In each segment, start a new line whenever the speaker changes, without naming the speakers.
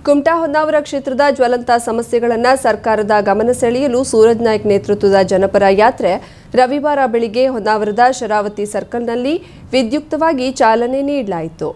ಕುಮಟಾ ಹೊನ್ನಾವರ ಕ್ಷೇತ್ರದ ಜ್ವಲಂತ ಸಮಸ್ಯೆಗಳನ್ನು ಸರ್ಕಾರದ ಗಮನ ಸೆಳೆಯಲು ಸೂರಜ್ ನಾಯ್ಕ್ ನೇತೃತ್ವದ ಜನಪರ ಯಾತ್ರೆ ರವಿವಾರ ಬೆಳಿಗ್ಗೆ ಹೊನ್ನಾವರದ ಶರಾವತಿ ಸರ್ಕಲ್ನಲ್ಲಿ ವಿದ್ಯುಕ್ತವಾಗಿ ಚಾಲನೆ ನೀಡಲಾಯಿತು.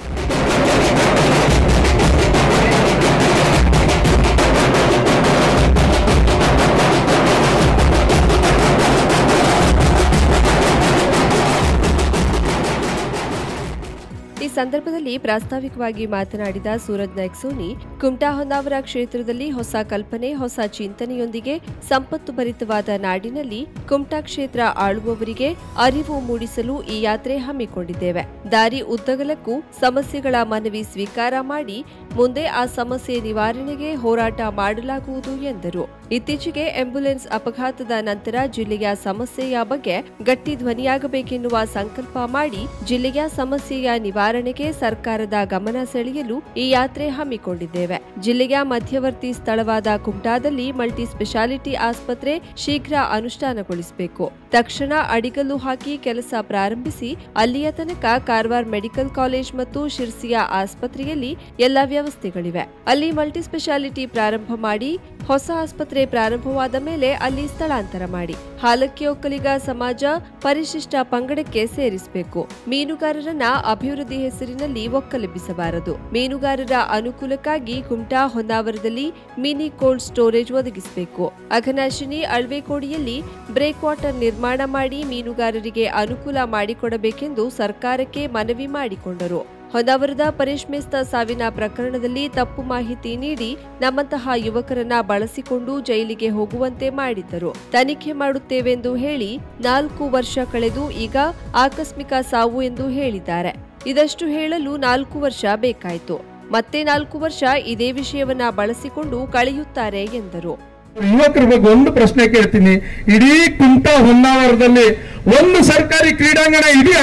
ಈ ಸಂದರ್ಭದಲ್ಲಿ ಪ್ರಾಸ್ತಾವಿಕವಾಗಿ ಮಾತನಾಡಿದ ಸೂರಜ್ ನಾಯ್ಕ್ ಸೋನಿ, ಕುಮಟಾ ಹೊನ್ನಾವರ ಕ್ಷೇತ್ರದಲ್ಲಿ ಹೊಸ ಕಲ್ಪನೆ, ಹೊಸ ಚಿಂತನೆಯೊಂದಿಗೆ ಸಂಪತ್ತು ಭರಿತವಾದ ನಾಡಿನಲ್ಲಿ ಕುಮಟಾ ಕ್ಷೇತ್ರ ಆಳುವವರಿಗೆ ಅರಿವು ಮೂಡಿಸಲು ಈ ಯಾತ್ರೆ ಹಮ್ಮಿಕೊಂಡಿದ್ದೇವೆ. ದಾರಿ ಉದ್ದಗಲಕ್ಕೂ ಸಮಸ್ಯೆಗಳ ಮನವಿ ಸ್ವೀಕಾರ ಮಾಡಿ ಮುಂದೆ ಆ ಸಮಸ್ಯೆ ನಿವಾರಣೆಗೆ ಹೋರಾಟ ಮಾಡಲಾಗುವುದು ಎಂದರು. ಇತ್ತೀಚೆಗೆ ಆಂಬ್ಯುಲೆನ್ಸ್ ಅಪಘಾತದ ನಂತರ ಜಿಲ್ಲೆಯ ಸಮಸ್ಯೆಯ ಬಗ್ಗೆ ಗಟ್ಟಿ ಧ್ವನಿಯಾಗಬೇಕೆನ್ನುವ ಸಂಕಲ್ಪ ಮಾಡಿ ಜಿಲ್ಲೆಯ ಸಮಸ್ಯೆಯ ನಿವಾರಣೆಗೆ ಸರ್ಕಾರದ ಗಮನ ಸೆಳೆಯಲು ಈ ಯಾತ್ರೆ ಹಮ್ಮಿಕೊಂಡಿದ್ದೇವೆ. ಜಿಲ್ಲೆಯ ಮಧ್ಯವರ್ತಿ ಸ್ಥಳವಾದ ಕುಮಟಾದಲ್ಲಿ ಮಲ್ಟಿ ಸ್ಪೆಷಾಲಿಟಿ ಆಸ್ಪತ್ರೆ ಶೀಘ್ರ ಅನುಷ್ಠಾನಗೊಳಿಸಬೇಕು. ತಕ್ಷಣ ಅಡಿಗಲ್ಲು ಹಾಕಿ ಕೆಲಸ ಪ್ರಾರಂಭಿಸಿ ಅಲ್ಲಿಯ ತನಕ ಕಾರವಾರ ಮೆಡಿಕಲ್ ಕಾಲೇಜ್ ಮತ್ತು ಶಿರ್ಸಿಯ ಆಸ್ಪತ್ರೆಯಲ್ಲಿ ಎಲ್ಲ ವ್ಯವಸ್ಥೆಗಳಿವೆ. ಅಲ್ಲಿ ಮಲ್ಟಿ ಸ್ಪೆಷಾಲಿಟಿ ಪ್ರಾರಂಭ ಮಾಡಿ ಹೊಸ ಆಸ್ಪತ್ರೆ ಪ್ರಾರಂಭವಾದ ಮೇಲೆ ಅಲ್ಲಿ ಸ್ಥಳಾಂತರ ಮಾಡಿ ಹಾಲಕ್ಕಿ ಒಕ್ಕಲಿಗ ಸಮಾಜ ಪರಿಶಿಷ್ಟ ಪಂಗಡಕ್ಕೆ ಸೇರಿಸಬೇಕು. ಮೀನುಗಾರರನ್ನ ಅಭಿವೃದ್ಧಿ ಹೆಸರಿನಲ್ಲಿ ಒಕ್ಕಲೆಬ್ಬಿಸಬಾರದು. ಮೀನುಗಾರರ ಅನುಕೂಲಕ್ಕಾಗಿ ಕುಮಟಾ ಹೊನ್ನಾವರದಲ್ಲಿ ಮಿನಿ ಕೋಲ್ಡ್ ಸ್ಟೋರೇಜ್ ಒದಗಿಸಬೇಕು. ಅಘನಾಶಿನಿ ಅಳ್ವೆಕೋಡಿಯಲ್ಲಿ ಬ್ರೇಕ್ ವಾಟರ್ ನಿರ್ಮಾಣ ಮಾಡಿ ಮೀನುಗಾರರಿಗೆ ಅನುಕೂಲ ಮಾಡಿಕೊಡಬೇಕೆಂದು ಸರ್ಕಾರಕ್ಕೆ ಮನವಿ ಮಾಡಿಕೊಂಡರು. ಹೊನ್ನಾವರದ ಪರೇಶ್ ಮೇಸ್ತಾ ಸಾವಿನ ಪ್ರಕರಣದಲ್ಲಿ ತಪ್ಪು ಮಾಹಿತಿ ನೀಡಿ ನಮ್ಮಂತಹ ಯುವಕರನ್ನ ಬಳಸಿಕೊಂಡು ಜೈಲಿಗೆ ಹೋಗುವಂತೆ ಮಾಡಿದ್ದರು. ತನಿಖೆ ಮಾಡುತ್ತೇವೆಂದು ಹೇಳಿ 4 ವರ್ಷ ಕಳೆದು ಈಗ ಆಕಸ್ಮಿಕ ಸಾವು ಎಂದು ಹೇಳಿದ್ದಾರೆ. ಇದಷ್ಟು ಹೇಳಲು 4 ವರ್ಷ ಬೇಕಾಯಿತು. ಮತ್ತೆ 4 ವರ್ಷ ಇದೇ ವಿಷಯವನ್ನ ಬಳಸಿಕೊಂಡು ಕಳೆಯುತ್ತಾರೆ ಎಂದರು.
ಯುವಕರ ಬಗ್ಗೆ ಒಂದು ಪ್ರಶ್ನೆ ಕೇಳ್ತೀನಿ. ಇಡೀ ಕುಮಟಾ ಹೊನ್ನಾವರದಲ್ಲಿ ಒಂದು ಸರ್ಕಾರಿ ಕ್ರೀಡಾಂಗಣ ಇದೆಯಾ?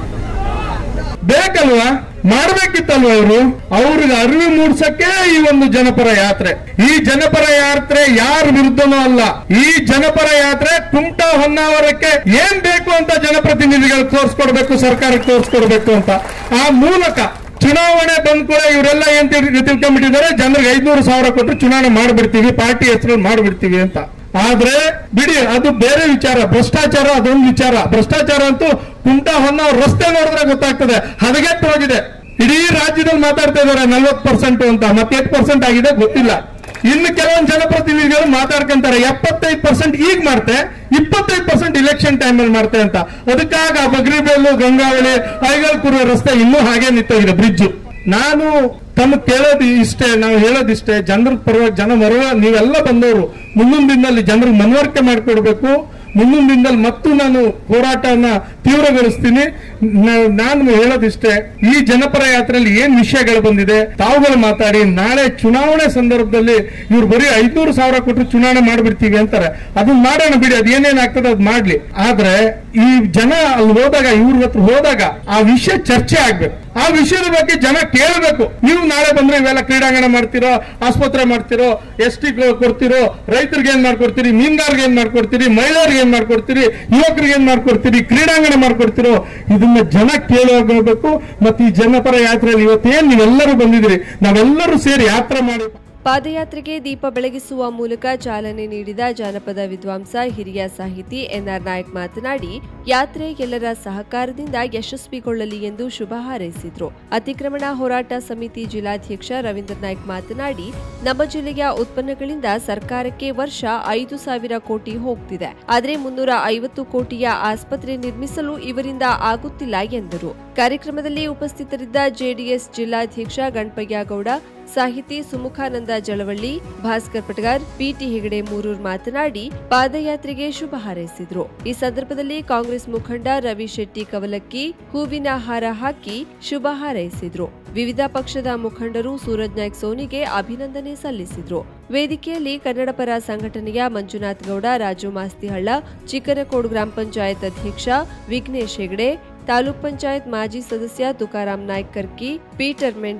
ಬೇಕಲ್ವಾ? ಮಾಡ್ಬೇಕಿತ್ತಲ್ವ? ಅವ್ರಿಗೆ ಅರಿವು ಮೂಡಿಸಕ್ಕೆ ಈ ಒಂದು ಜನಪರ ಯಾತ್ರೆ. ಈ ಜನಪರ ಯಾತ್ರೆ ಯಾರ ವಿರುದ್ಧನೂ ಅಲ್ಲ. ಈ ಜನಪರ ಯಾತ್ರೆ ಕುಮಟಾ ಹೊನ್ನಾವರಕ್ಕೆ ಏನ್ ಬೇಕು ಅಂತ ಜನಪ್ರತಿನಿಧಿಗಳು ತೋರಿಸ್ಕೊಡ್ಬೇಕು, ಸರ್ಕಾರಕ್ಕೆ ತೋರಿಸ್ಕೊಡ್ಬೇಕು ಅಂತ. ಆ ಮೂಲಕ ಚುನಾವಣೆ ಬಂದ್ ಕೂಡ ಇವರೆಲ್ಲ ಏನ್ ತಿಳ್ಕೊಂಡ್ಬಿಟ್ಟಿದ್ದಾರೆ, ಜನರಿಗೆ 500,000 ಕೊಟ್ಟು ಚುನಾವಣೆ ಮಾಡ್ಬಿಡ್ತೀವಿ, ಪಾರ್ಟಿ ಹೆಸರಲ್ಲಿ ಮಾಡ್ಬಿಡ್ತೀವಿ ಅಂತ. ಆದ್ರೆ ಬಿಡಿ, ಅದು ಬೇರೆ ವಿಚಾರ. ಭ್ರಷ್ಟಾಚಾರ ಅದೊಂದು ವಿಚಾರ. ಭ್ರಷ್ಟಾಚಾರ ಅಂತೂ ಕುಮಟಾ ಹೊನ್ನಾವರ ರಸ್ತೆ ನೋಡಿದ್ರೆ ಗೊತ್ತಾಗ್ತದೆ, ಹದಗೆಟ್ಟು ಹೋಗಿದೆ. ಇಡೀ ರಾಜ್ಯದಲ್ಲಿ ಮಾತಾಡ್ತಾ ಇದಾರೆ 40% ಅಂತ, ಮತ್ತೆ 8% ಆಗಿದೆ ಗೊತ್ತಿಲ್ಲ. ಇನ್ನು ಕೆಲವೊಂದು ಜನಪ್ರತಿನಿಧಿಗಳು ಮಾತಾಡ್ಕೊಂತಾರೆ 75% ಈಗ ಮಾಡ್ತೆ, 25% ಇಲೆಕ್ಷನ್ ಟೈಮ್ ಅಲ್ಲಿ ಮಾಡ್ತೆ ಅಂತ. ಅದಕ್ಕಾಗ ಬಗ್ರಿಬೇಲು, ಗಂಗಾವಳಿ, ಐಗಲ್ಪುರ ರಸ್ತೆ ಇನ್ನೂ ಹಾಗೆ ನಿಂತೋಗಿದೆ, ಬ್ರಿಡ್ಜ್. ನಾನು ತಮಗೆ ಕೇಳೋದು ಇಷ್ಟೇ, ನಾವು ಹೇಳೋದಿಷ್ಟೇ, ಜನರ ಪರವಾಗಿ ಜನ ಮರುವ ನೀವೆಲ್ಲ ಬಂದವರು ಮುಂದಿನ ದಿನದಲ್ಲಿ ಜನರಿಗೆ ಮನವರಿಕೆ ಮಾಡಿಕೊಡ್ಬೇಕು. ಮುಂದಿನ ದಿನದಲ್ಲಿ ಮತ್ತು ನಾನು ಹೋರಾಟನ ತೀವ್ರಗೊಳಿಸ್ತೀನಿ. ನಾನು ಹೇಳೋದಿಷ್ಟೇ, ಈ ಜನಪರ ಯಾತ್ರೆಯಲ್ಲಿ ಏನ್ ವಿಷಯಗಳು ಬಂದಿದೆ ತಾವುಗಳು ಮಾತಾಡಿ. ನಾಳೆ ಚುನಾವಣೆ ಸಂದರ್ಭದಲ್ಲಿ ಇವ್ರು ಬರೀ 500,000 ಕೊಟ್ಟು ಚುನಾವಣೆ ಮಾಡ್ಬಿಡ್ತೀವಿ ಅಂತಾರೆ. ಅದನ್ನ ಮಾಡೋಣ ಬಿಡಿ, ಅದೇನೇನಾಗ್ತದೆ ಅದ್ ಮಾಡ್ಲಿ. ಆದ್ರೆ ಈ ಜನ ಅಲ್ಲಿ ಹೋದಾಗ, ಇವ್ರ ಹತ್ರ ಹೋದಾಗ ಆ ವಿಷಯ ಚರ್ಚೆ ಆಗ್ಬೇಕು. ಆ ವಿಷಯದ ಬಗ್ಗೆ ಜನ ಕೇಳಬೇಕು. ನೀವು ನಾಳೆ ಬಂದ್ರೆ ಇವೆಲ್ಲ ಕ್ರೀಡಾಂಗಣ ಮಾಡ್ತಿರೋ, ಆಸ್ಪತ್ರೆ ಮಾಡ್ತಿರೋ, ST ಕೊಡ್ತಿರೋ, ರೈತರಿಗೆ ಏನ್ ಮಾಡ್ಕೊಡ್ತೀರಿ, ಮೀನುಗಾರರಿಗೆ ಏನ್ ಮಾಡ್ಕೊಡ್ತೀರಿ, ಮಹಿಳೆಯರಿಗೆ ಏನ್ ಮಾಡ್ಕೊಡ್ತೀರಿ, ಯುವಕರಿಗೆ ಏನ್ ಮಾಡ್ಕೊಡ್ತೀರಿ, ಕ್ರೀಡಾಂಗಣ ಮಾಡ್ಕೊಡ್ತಿರೋ, ಇದನ್ನ ಜನ ಕೇಳಬೇಕು. ಮತ್ತೆ ಈ ಜನಪರ ಯಾತ್ರೆಯಲ್ಲಿ ಇವತ್ತೇನ್ ನೀವೆಲ್ಲರೂ ಬಂದಿದ್ರಿ, ನಾವೆಲ್ಲರೂ ಸೇರಿ ಯಾತ್ರೆ ಮಾಡಿ
ಪಾದಯಾತ್ರೆಗೆ ದೀಪ ಬೆಳಗಿಸುವ ಮೂಲಕ ಚಾಲನೆ ನೀಡಿದ ಜಾನಪದ ವಿದ್ವಾಂಸ ಹಿರಿಯ ಸಾಹಿತಿ NR ನಾಯ್ಕ್ ಮಾತನಾಡಿ, ಯಾತ್ರೆ ಎಲ್ಲರ ಸಹಕಾರದಿಂದ ಯಶಸ್ವಿಗೊಳ್ಳಲಿ ಎಂದು ಶುಭ ಹಾರೈಸಿದರು. ಅತಿಕ್ರಮಣ ಹೋರಾಟ ಸಮಿತಿ ಜಿಲ್ಲಾಧ್ಯಕ್ಷ ರವೀಂದ್ರ ನಾಯ್ಕ್ ಮಾತನಾಡಿ, ನಮ್ಮ ಜಿಲ್ಲೆಯ ಉತ್ಪನ್ನಗಳಿಂದ ಸರ್ಕಾರಕ್ಕೆ ವರ್ಷ 5,000 ಕೋಟಿ ಹೋಗ್ತಿದೆ. ಆದರೆ 350 ಕೋಟಿಯ ಆಸ್ಪತ್ರೆ ನಿರ್ಮಿಸಲು ಇವರಿಂದ ಆಗುತ್ತಿಲ್ಲ ಎಂದರು. ಕಾರ್ಯಕ್ರಮದಲ್ಲಿ ಉಪಸ್ಥಿತರಿದ್ದ JDS ಜಿಲ್ಲಾಧ್ಯಕ್ಷ ಗಣಪಯ್ಯ ಗೌಡ, ಸಾಹಿತಿ ಸುಮುಖಾನಂದ ಜಳವಳ್ಳಿ, ಭಾಸ್ಕರ್ ಪಟಗಾರ್, PT ಹೆಗಡೆ ಮೂರೂರ್ ಮಾತನಾಡಿ ಪಾದಯಾತ್ರೆಗೆ ಶುಭ ಹಾರೈಸಿದರು. ಈ ಸಂದರ್ಭದಲ್ಲಿ ಕಾಂಗ್ರೆಸ್ ಮುಖಂಡ ರವಿ ಶೆಟ್ಟಿ ಕವಲಕ್ಕಿ ಹೂವಿನ ಹಾರ ಹಾಕಿ ಶುಭ ಹಾರೈಸಿದರು. ವಿವಿಧ ಪಕ್ಷದ ಮುಖಂಡರು ಸೂರಜ್ ನಾಯ್ಕ್ ಸೋನಿಗೆ ಅಭಿನಂದನೆ ಸಲ್ಲಿಸಿದರು. ವೇದಿಕೆಯಲ್ಲಿ ಕನ್ನಡ ಪರ ಸಂಘಟನೆಯ ಮಂಜುನಾಥ್ ಗೌಡ, ರಾಜು ಮಾಸ್ತಿಹಳ್ಳ, ಚಿಕ್ಕನಕೋಡು ಗ್ರಾಮ ಪಂಚಾಯತ್ ಅಧ್ಯಕ್ಷ ವಿಘ್ನೇಶ್ ಹೆಗಡೆ, ತಾಲೂಕ್ ಪಂಚಾಯತ್ ಮಾಜಿ ಸದಸ್ಯ ತುಕಾರಾಮ್ ನಾಯ್ಕ್ ಕರ್ಕಿ, ಪೀಟರ್ ಮೆಂಡಿಸ್,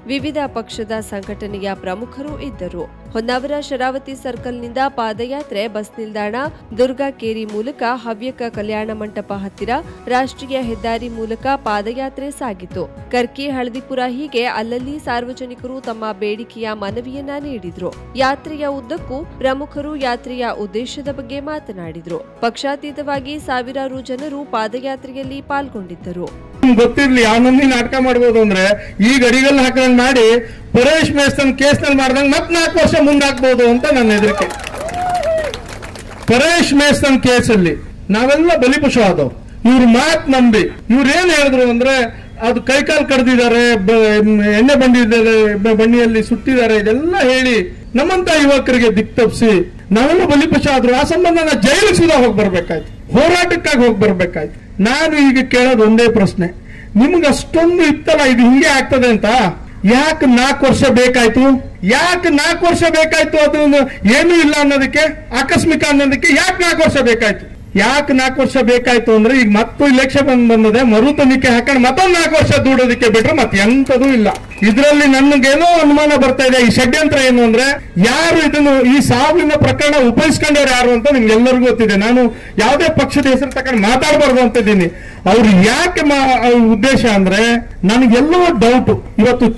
ವಿವಿಧ ಪಕ್ಷದ ಸಂಘಟನೆಯ ಪ್ರಮುಖರು ಇದ್ದರು. ಹೊನ್ನಾವರ ಶರಾವತಿ ಸರ್ಕಲ್ನಿಂದ ಪಾದಯಾತ್ರೆ ಬಸ್ ನಿಲ್ದಾಣ, ದುರ್ಗಾ ಕೇರಿ ಮೂಲಕ ಹವ್ಯಕ ಕಲ್ಯಾಣ ಮಂಟಪ ಹತ್ತಿರ ರಾಷ್ಟ್ರೀಯ ಹೆದ್ದಾರಿ ಮೂಲಕ ಪಾದಯಾತ್ರೆ ಸಾಗಿತು. ಕರ್ಕಿ, ಹಳದಿಪುರ ಹೀಗೆ ಅಲ್ಲಲ್ಲಿ ಸಾರ್ವಜನಿಕರು ತಮ್ಮ ಬೇಡಿಕೆಯ ಮನವಿಯನ್ನ ನೀಡಿದ್ರು. ಯಾತ್ರೆಯ ಉದ್ದಕ್ಕೂ ಪ್ರಮುಖರು ಯಾತ್ರೆಯ ಉದ್ದೇಶದ ಬಗ್ಗೆ ಮಾತನಾಡಿದ್ರು. ಪಕ್ಷಾತೀತವಾಗಿ ಸಾವಿರಾರು ಜನರು ಪಾದಯಾತ್ರೆಯಲ್ಲಿ ಪಾಲ್ಗೊಂಡಿದ್ದರು.
ಗೊತ್ತಿರ್ಲಿ ಅವನೊಂದಿ ನಾಟಕ ಮಾಡಬಹುದು ಅಂದ್ರೆ ಈ ಗಡಿಗಲ್ಲಿ ಹಾಕಂಗ್ ಮಾಡಿ ಪರೇಶ್ ಮೇಸ್ತನ್ ಕೇಸ್ನಲ್ಲಿ ಮಾಡ್ದಂಗೆ ಮತ್ 4 ವರ್ಷ ಮುಂದಾಕ್ಬಹುದು ಅಂತ ನನ್ನ ಹೆದರಿಕೆ. ಪರೇಶ್ ಮೇಸ್ತನ್ ಕೇಸಲ್ಲಿ ನಾವೆಲ್ಲ ಬಲಿಪಶು ಆದವು. ಇವ್ರ ಮಾತ್ ನಂಬಿ ಇವ್ರೇನ್ ಹೇಳಿದ್ರು ಅಂದ್ರೆ ಅದು ಕೈಕಾಲು ಕಡ್ದಿದ್ದಾರೆ, ಎಣ್ಣೆ ಬಂಡಿಯಲ್ಲಿ ಸುಟ್ಟಿದ್ದಾರೆ, ಇದೆಲ್ಲ ಹೇಳಿ ನಮ್ಮಂತ ಯುವಕರಿಗೆ ದಿಕ್ತಪ್ಸಿ ನಾವೆಲ್ಲ ಬಲಿಪಶು ಆದ್ರು. ಆ ಸಂಬಂಧ ನಾ ಜೈಲಿಗೆ ಸುಧಾ ಹೋಗಿ ಬರ್ಬೇಕಾಯ್ತು, ಹೋರಾಟಕ್ಕಾಗಿ ಹೋಗಿ ಬರ್ಬೇಕಾಯ್ತು. ನಾನು ಈಗ ಕೇಳೋದು ಒಂದೇ ಪ್ರಶ್ನೆ, ನಿಮ್ಗೆ ಅಷ್ಟೊಂದು ಇತ್ತಲ್ಲ ಇದು ಹಿಂಗೆ ಆಗ್ತದೆ ಅಂತ, ಯಾಕೆ 4 ವರ್ಷ ಬೇಕಾಯ್ತು? ಯಾಕೆ 4 ವರ್ಷ ಬೇಕಾಯ್ತು? ಅದು ಏನೂ ಇಲ್ಲ ಅನ್ನೋದಕ್ಕೆ, ಆಕಸ್ಮಿಕ ಅನ್ನೋದಕ್ಕೆ ಯಾಕೆ 4 ವರ್ಷ ಬೇಕಾಯ್ತು? ಯಾಕೆ 4 ವರ್ಷ ಬೇಕಾಯ್ತು ಅಂದ್ರೆ ಈಗ ಮತ್ತು ಇಲೆಕ್ಷನ್ ಬಂದಿದೆ, ಮರು ತನಿಖೆ ಹಾಕೊಂಡು ಮತ್ತೊಂದು 4 ವರ್ಷ ದೂಡೋದಕ್ಕೆ ಬಿಟ್ರೆ ಮತ್ತೆ ಎಂತದೂ ಇಲ್ಲ. ಇದರಲ್ಲಿ ನನಗೇನೋ ಅನುಮಾನ ಬರ್ತಾ ಇದೆ. ಈ ಷಡ್ಯಂತ್ರ ಏನು ಅಂದ್ರೆ ಯಾರು ಇದನ್ನು ಈ ಸಾವಿನ ಪ್ರಕರಣ ಉಪಯೋಗಿಸ್ಕೊಂಡವ್ರು ಯಾರು ಅಂತ ನಿಮ್ಗೆಲ್ಲರಿಗೂ ಗೊತ್ತಿದೆ. ನಾನು ಯಾವುದೇ ಪಕ್ಷದ ಹೆಸರು ತಗೊಂಡು ಮಾತಾಡಬಾರ್ದು ಅಂತಿದ್ದೀನಿ. ಅವ್ರು ಯಾಕೆ ಉದ್ದೇಶ ಅಂದ್ರೆ ನನಗೆಲ್ಲೋ ಡೌಟ್. ಇವತ್ತು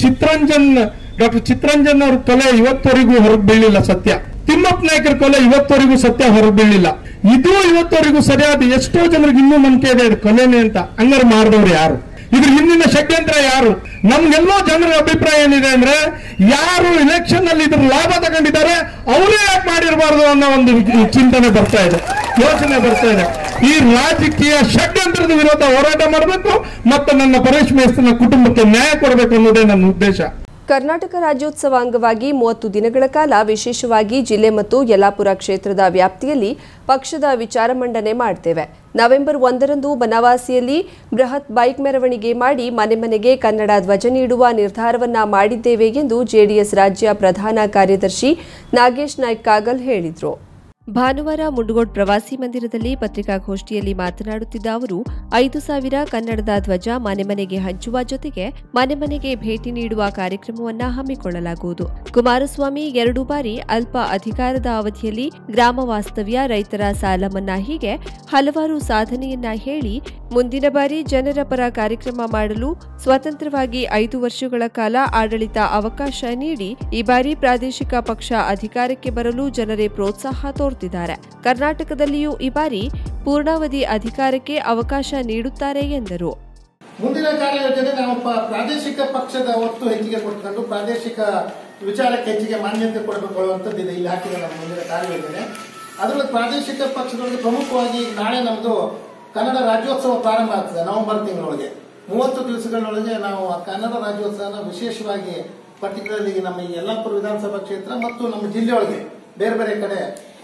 ಡಾಕ್ಟರ್ ಚಿತ್ತರಂಜನ್ ಅವ್ರ ಕೊಲೆ ಇವತ್ತವರೆಗೂ ಹೊರಗೆ ಬೀಳಿಲ್ಲ ಸತ್ಯ. ತಿಮ್ಮಪ್ಪ ನಾಯ್ಕರ ಕೊಲೆ ಇವತ್ತವರೆಗೂ ಸತ್ಯ ಹೊರಗೆ ಬೀಳಿಲ್ಲ. ಇದು ಇವತ್ತವರೆಗೂ ಸರಿಯಾದ ಎಷ್ಟೋ ಜನರಿಗೆ ಇನ್ನೂ ನಂಬಿಕೆ ಇದೆ ಇದು ಕೊಲೆನೇ ಅಂತ. ಹಂಗಾರೆ ಮಾಡಿದವ್ರು ಯಾರು? ಇದ್ರ ಹಿಂದಿನ ಷಡ್ಯಂತ್ರ ಯಾರು? ನಮ್ಗೆಲ್ಲೋ ಜನರ ಅಭಿಪ್ರಾಯ ಏನಿದೆ ಅಂದ್ರೆ ಯಾರು ಇಲೆಕ್ಷನ್ ಅಲ್ಲಿ ಇದ್ರ ಲಾಭ ತಗೊಂಡಿದ್ದಾರೆ ಅವರೇ ಯಾಕೆ ಮಾಡಿರಬಾರ್ದು ಅನ್ನೋ ಒಂದು ಚಿಂತನೆ ಬರ್ತಾ ಇದೆ, ಯೋಚನೆ ಬರ್ತಾ ಇದೆ. ಈ ರಾಜಕೀಯ ಷಡ್ಯಂತ್ರದ ವಿರೋಧ ಹೋರಾಟ ಮಾಡಬೇಕು ಮತ್ತು ನನ್ನ ಪರೇಶ್ ಮೇಸ್ತನ ಕುಟುಂಬಕ್ಕೆ ನ್ಯಾಯ ಕೊಡಬೇಕು ಅನ್ನೋದೇ ನನ್ನ ಉದ್ದೇಶ.
ಕರ್ನಾಟಕ ರಾಜ್ಯೋತ್ಸವ ಅಂಗವಾಗಿ 30 ದಿನಗಳ ಕಾಲ ವಿಶೇಷವಾಗಿ ಜಿಲ್ಲೆ ಮತ್ತು ಯಲ್ಲಾಪುರ ಕ್ಷೇತ್ರದ ವ್ಯಾಪ್ತಿಯಲ್ಲಿ ಪಕ್ಷದ ವಿಚಾರ ಮಂಡನೆ ಮಾಡ್ತೇವೆ. ನವೆಂಬರ್ 1ರಂದು ಬನವಾಸಿಯಲ್ಲಿ ಬೃಹತ್ ಬೈಕ್ ಮೆರವಣಿಗೆ ಮಾಡಿ ಮನೆ ಮನೆಗೆ ಕನ್ನಡ ಧ್ವಜ ನೀಡುವ ನಿರ್ಧಾರವನ್ನ ಮಾಡಿದ್ದೇವೆ ಎಂದು ಜೆಡಿಎಸ್ ರಾಜ್ಯ ಪ್ರಧಾನ ಕಾರ್ಯದರ್ಶಿ ನಾಗೇಶ್ ನಾಯ್ಕ್ ಕಾಗಲ್ ಹೇಳಿದರು. ಭಾನುವಾರ ಮುಂಡಗೋಡ್ ಪ್ರವಾಸಿ ಮಂದಿರದಲ್ಲಿ ಪತ್ರಿಕಾಗೋಷ್ಠಿಯಲ್ಲಿ ಮಾತನಾಡುತ್ತಿದ್ದ ಅವರು 5,000 ಕನ್ನಡದ ಧ್ವಜ ಮನೆ ಮನೆಗೆ ಹಂಚುವ ಜೊತೆಗೆ ಮನೆ ಮನೆಗೆ ಭೇಟಿ ನೀಡುವ ಕಾರ್ಯಕ್ರಮವನ್ನು ಹಮ್ಮಿಕೊಳ್ಳಲಾಗುವುದು. ಕುಮಾರಸ್ವಾಮಿ 2 ಬಾರಿ ಅಲ್ಪ ಅಧಿಕಾರದ ಅವಧಿಯಲ್ಲಿ ಗ್ರಾಮ ವಾಸ್ತವ್ಯ, ರೈತರ ಸಾಲ ಮನ್ನಾ ಹೀಗೆ ಹಲವಾರು ಸಾಧನೆಯನ್ನ ಹೇಳಿ ಮುಂದಿನ ಬಾರಿ ಜನರ ಪರ ಕಾರ್ಯಕ್ರಮ ಮಾಡಲು ಸ್ವತಂತ್ರವಾಗಿ 5 ವರ್ಷಗಳ ಕಾಲ ಆಡಳಿತ ಅವಕಾಶ ನೀಡಿ ಈ ಬಾರಿ ಪ್ರಾದೇಶಿಕ ಪಕ್ಷ ಅಧಿಕಾರಕ್ಕೆ ಬರಲು ಜನರೇ ಪ್ರೋತ್ಸಾಹ ತೋರುತ್ತಿದ್ದಾರೆ. ಕರ್ನಾಟಕದಲ್ಲಿಯೂ ಈ ಬಾರಿ ಪೂರ್ಣಾವಧಿ ಅಧಿಕಾರಕ್ಕೆ ಅವಕಾಶ ನೀಡುತ್ತಾರೆ ಎಂದರು.
ಮುಂದಿನ ಕಾರ್ಯಯೋಜನೆ ನಾವು ಪ್ರಾದೇಶಿಕ ಪಕ್ಷದ ಒತ್ತು ಹೆಚ್ಚಿಗೆ ಕೊಟ್ಟುಕೊಂಡು ಪ್ರಾದೇಶಿಕ ವಿಚಾರಕ್ಕೆ ಹೆಚ್ಚಿಗೆ ಮಾನ್ಯತೆ ಕೊಡಬೇಕು ಅನ್ನುವಂಥದ್ದಿದೆ. ಇಲ್ಲಿ ಹಾಕಿದ ನಮ್ಮ ಮುಂದಿನ ಕಾರ್ಯಯೋಜನೆ. ಅದರಲ್ಲಿ ಪ್ರಾದೇಶಿಕ ಪಕ್ಷದೊಳಗೆ ಪ್ರಮುಖವಾಗಿ ನಾಳೆ ನಮ್ಮದು ಕನ್ನಡ ರಾಜ್ಯೋತ್ಸವ ಪ್ರಾರಂಭ ಆಗ್ತದೆ. ನವೆಂಬರ್ ತಿಂಗಳೊಳಗೆ 30 ದಿವಸಗಳೊಳಗೆ ನಾವು ಕನ್ನಡ ರಾಜ್ಯೋತ್ಸವನ ವಿಶೇಷವಾಗಿ ಪರ್ಟಿಕ್ಯುಲರ್ಲಿ ನಮ್ಮ ಈ ಯಲ್ಲಾಪುರ ವಿಧಾನಸಭಾ ಕ್ಷೇತ್ರ ಮತ್ತು ನಮ್ಮ ಜಿಲ್ಲೆಯೊಳಗೆ ಬೇರೆ ಬೇರೆ ಕಡೆ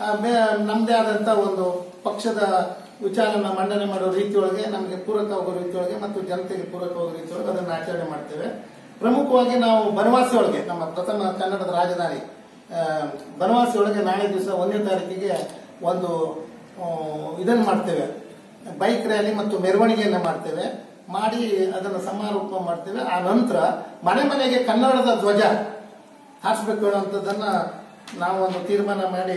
ನಮ್ಮದೇ ಆದಂತ ಒಂದು ಪಕ್ಷದ ವಿಚಾರನ ಮಂಡನೆ ಮಾಡೋ ರೀತಿಯೊಳಗೆ, ನಮಗೆ ಪೂರಕವಾಗೋ ರೀತಿಯೊಳಗೆ ಮತ್ತು ಜನತೆಗೆ ಪೂರಕವಾಗೋ ರೀತಿಯೊಳಗೆ ಅದನ್ನು ಆಚರಣೆ ಮಾಡ್ತೇವೆ. ಪ್ರಮುಖವಾಗಿ ನಾವು ಬನವಾಸಿ ಒಳಗೆ ನಮ್ಮ ಪ್ರಥಮ ಕನ್ನಡದ ರಾಜಧಾನಿ ಬನವಾಸಿ ಒಳಗೆ ನಾಳೆ ದಿವಸ 1ನೇ ತಾರೀಕಿಗೆ ಒಂದು ಇದನ್ನು ಮಾಡ್ತೇವೆ, ಬೈಕ್ ರ್ಯಾಲಿ ಮತ್ತು ಮೆರವಣಿಗೆಯನ್ನು ಮಾಡ್ತೇವೆ. ಮಾಡಿ ಅದನ್ನು ಸಮಾರೋಪ ಮಾಡ್ತೇವೆ. ಆ ನಂತರ ಮನೆ ಮನೆಗೆ ಕನ್ನಡದ ಧ್ವಜ ಹಾರಿಸಬೇಕು ಹೇಳುವಂಥದ್ದನ್ನ ನಾವು ಒಂದು ತೀರ್ಮಾನ ಮಾಡಿ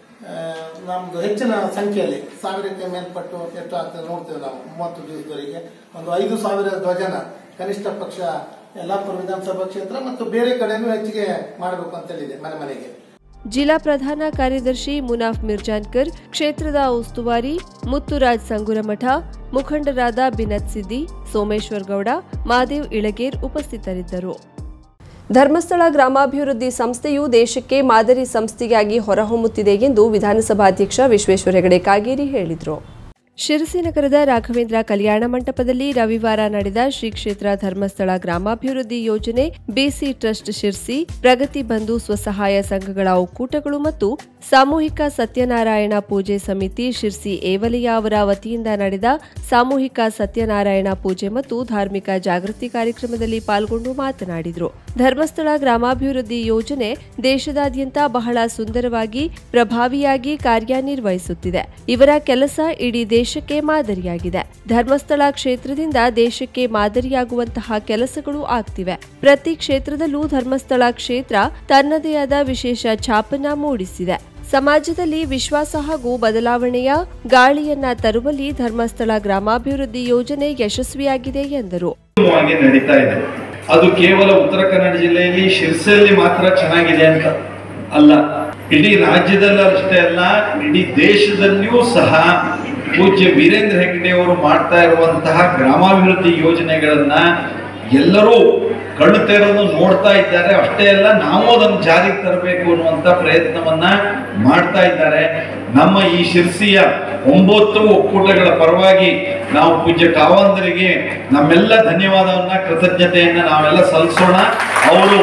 ನಮ್ದು ಹೆಚ್ಚಿನ ಸಂಖ್ಯೆಯಲ್ಲಿ 1000ಕ್ಕೆ ಮೇಲ್ಪಟ್ಟು ಎಷ್ಟು ಆಗ್ತದೆ ನೋಡ್ತೇವೆ. ನಾವು 30 ದಿವಸದವರೆಗೆ ಒಂದು 5,000 ಧ್ವಜನ ಕನಿಷ್ಠ ಪಕ್ಷ ಯಲ್ಲಾಪುರ ವಿಧಾನಸಭಾ ಕ್ಷೇತ್ರ ಮತ್ತು ಬೇರೆ ಕಡೆನೂ ಹೆಚ್ಚಿಗೆ ಮಾಡಬೇಕು ಅಂತ ಹೇಳಿದೆ ಮನೆ ಮನೆಗೆ.
ಜಿಲ್ಲಾ ಪ್ರಧಾನ ಕಾರ್ಯದರ್ಶಿ ಮುನಾಫ್ ಮಿರ್ಜಾನ್ಕರ್, ಕ್ಷೇತ್ರದ ಉಸ್ತುವಾರಿ ಮುತ್ತುರಾಜ್ ಸಂಗುರಮಠ, ಮುಖಂಡರಾದ ಬಿನತ್ ಸಿದ್ದಿ, ಸೋಮೇಶ್ವರ್ ಗೌಡ, ಮಾದೇವ್ ಇಳಗೇರ್ ಉಪಸ್ಥಿತರಿದ್ದರು. ಧರ್ಮಸ್ಥಳ ಗ್ರಾಮಾಭಿವೃದ್ಧಿ ಸಂಸ್ಥೆಯು ದೇಶಕ್ಕೆ ಮಾದರಿ ಸಂಸ್ಥೆಯಾಗಿ ಹೊರಹೊಮ್ಮುತ್ತಿದೆ ಎಂದು ವಿಧಾನಸಭಾಧ್ಯಕ್ಷ ವಿಶ್ವೇಶ್ವರ ಹೆಗಡೆ ಕಾಗೇರಿ ಹೇಳಿದರು. ಶಿರಸಿ ನಗರದ ರಾಘವೇಂದ್ರ ಕಲ್ಯಾಣ ಮಂಟಪದಲ್ಲಿ ರವಿವಾರ ನಡೆದ ಶ್ರೀ ಕ್ಷೇತ್ರ ಧರ್ಮಸ್ಥಳ ಗ್ರಾಮಾಭಿವೃದ್ಧಿ ಯೋಜನೆ, ಬಿಸಿ ಟ್ರಸ್ಟ್ ಶಿರ್ಸಿ, ಪ್ರಗತಿ ಬಂಧು ಸ್ವಸಹಾಯ ಸಂಘಗಳ ಒಕ್ಕೂಟಗಳು ಮತ್ತು ಸಾಮೂಹಿಕ ಸತ್ಯನಾರಾಯಣ ಪೂಜೆ ಸಮಿತಿ ಶಿರ್ಸಿ ಏವಲಿಯ ಅವರ ವತಿಯಿಂದ ನಡೆದ ಸಾಮೂಹಿಕ ಸತ್ಯನಾರಾಯಣ ಪೂಜೆ ಮತ್ತು ಧಾರ್ಮಿಕ ಜಾಗೃತಿ ಕಾರ್ಯಕ್ರಮದಲ್ಲಿ ಪಾಲ್ಗೊಂಡು ಮಾತನಾಡಿದರು. ಧರ್ಮಸ್ಥಳ ಗ್ರಾಮಾಭಿವೃದ್ಧಿ ಯೋಜನೆ ದೇಶದಾದ್ಯಂತ ಬಹಳ ಸುಂದರವಾಗಿ ಪ್ರಭಾವಿಯಾಗಿ ಕಾರ್ಯನಿರ್ವಹಿಸುತ್ತಿದೆ. ಇವರ ಕೆಲಸ ಇಡೀ ದೇಶಕ್ಕೆ ಮಾದರಿಯಾಗಿದೆ. ಧರ್ಮಸ್ಥಳ ಕ್ಷೇತ್ರದಿಂದ ದೇಶಕ್ಕೆ ಮಾದರಿಯಾಗುವಂತಹ ಕೆಲಸಗಳು ಆಗ್ತಿವೆ. ಪ್ರತಿ ಕ್ಷೇತ್ರದಲ್ಲೂ ಧರ್ಮಸ್ಥಳ ಕ್ಷೇತ್ರ ತನ್ನದೇ ಆದ ವಿಶೇಷ ಛಾಪನ್ನ ಮೂಡಿಸಿದೆ. ಸಮಾಜದಲ್ಲಿ ವಿಶ್ವಾಸ ಹಾಗೂ ಬದಲಾವಣೆಯ ಗಾಳಿಯನ್ನ ತರುವಲ್ಲಿ ಧರ್ಮಸ್ಥಳ ಗ್ರಾಮಾಭಿವೃದ್ಧಿ ಯೋಜನೆ ಯಶಸ್ವಿಯಾಗಿದೆ ಎಂದರು.
ನಡೀತಾ ಇದೆ. ಅದು ಕೇವಲ ಉತ್ತರ ಕನ್ನಡ ಜಿಲ್ಲೆಯಲ್ಲಿ ಶಿರ್ಸಿಯಲ್ಲಿ ಮಾತ್ರ ಚೆನ್ನಾಗಿದೆ ಅಂತ ಅಲ್ಲ, ಇಡೀ ರಾಜ್ಯದಲ್ಲಿ ಅಷ್ಟೇ ಅಲ್ಲ, ಇಡೀ ದೇಶದಲ್ಲಿಯೂ ಸಹ ಪೂಜ್ಯ ವೀರೇಂದ್ರ ಹೆಗ್ಗಡೆ ಅವರು ಮಾಡ್ತಾ ಇರುವಂತಹ ಗ್ರಾಮಾಭಿವೃದ್ಧಿ ಯೋಜನೆಗಳನ್ನ ಎಲ್ಲರೂ ಕಣ್ಣು ತೆರೆದು ನೋಡ್ತಾ ಇದ್ದಾರೆ. ಅಷ್ಟೇ ಅಲ್ಲ, ನಾವು ಅದನ್ನು ಜಾರಿಗೆ ತರಬೇಕು ಅನ್ನುವಂತ ಪ್ರಯತ್ನವನ್ನ ಮಾಡ್ತಾ ಇದ್ದಾರೆ. ನಮ್ಮ ಈ ಶಿರ್ಸಿಯ 9 ಒಕ್ಕೂಟಗಳ ಪರವಾಗಿ ನಾವು ಪೂಜ್ಯ ಕಾವಂದರಿಗೆ ನಮ್ಮೆಲ್ಲ ಧನ್ಯವಾದವನ್ನ, ಕೃತಜ್ಞತೆಯನ್ನ ನಾವೆಲ್ಲ ಸಲ್ಲಿಸೋಣ. ಅವರು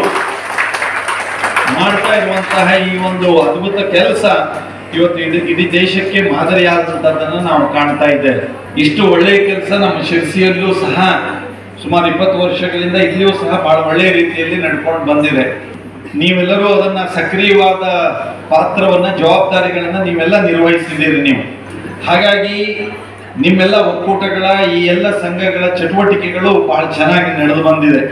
ಮಾಡ್ತಾ ಇರುವಂತಹ ಈ ಒಂದು ಅದ್ಭುತ ಕೆಲಸ ಇವತ್ತು ಇಡೀ ದೇಶಕ್ಕೆ ಮಾದರಿಯಾದಂತದ್ದನ್ನು ನಾವು ಕಾಣ್ತಾ ಇದ್ದೇವೆ. ಇಷ್ಟು ಒಳ್ಳೆಯ ಕೆಲಸ ನಮ್ಮ ಶಿರ್ಸಿಯಲ್ಲೂ ಸಹ ಸುಮಾರು 20 ವರ್ಷಗಳಿಂದ ಇಲ್ಲಿಯೂ ಸಹ ಬಹಳ ಒಳ್ಳೆಯ ರೀತಿಯಲ್ಲಿ ನಡ್ಕೊಂಡು ಬಂದಿದೆ. ನೀವೆಲ್ಲರೂ ಅದನ್ನ ಸಕ್ರಿಯವಾದ ಪಾತ್ರವನ್ನ, ಜವಾಬ್ದಾರಿಗಳನ್ನ ನೀವೆಲ್ಲ ನಿರ್ವಹಿಸಿದ್ದೀರಿ ನೀವು. ಹಾಗಾಗಿ ನಿಮ್ಮೆಲ್ಲ ಒಕ್ಕೂಟಗಳ ಈ ಎಲ್ಲ ಸಂಘಗಳ ಚಟುವಟಿಕೆಗಳು ಬಹಳ ಚೆನ್ನಾಗಿ ನಡೆದು ಬಂದಿದೆ.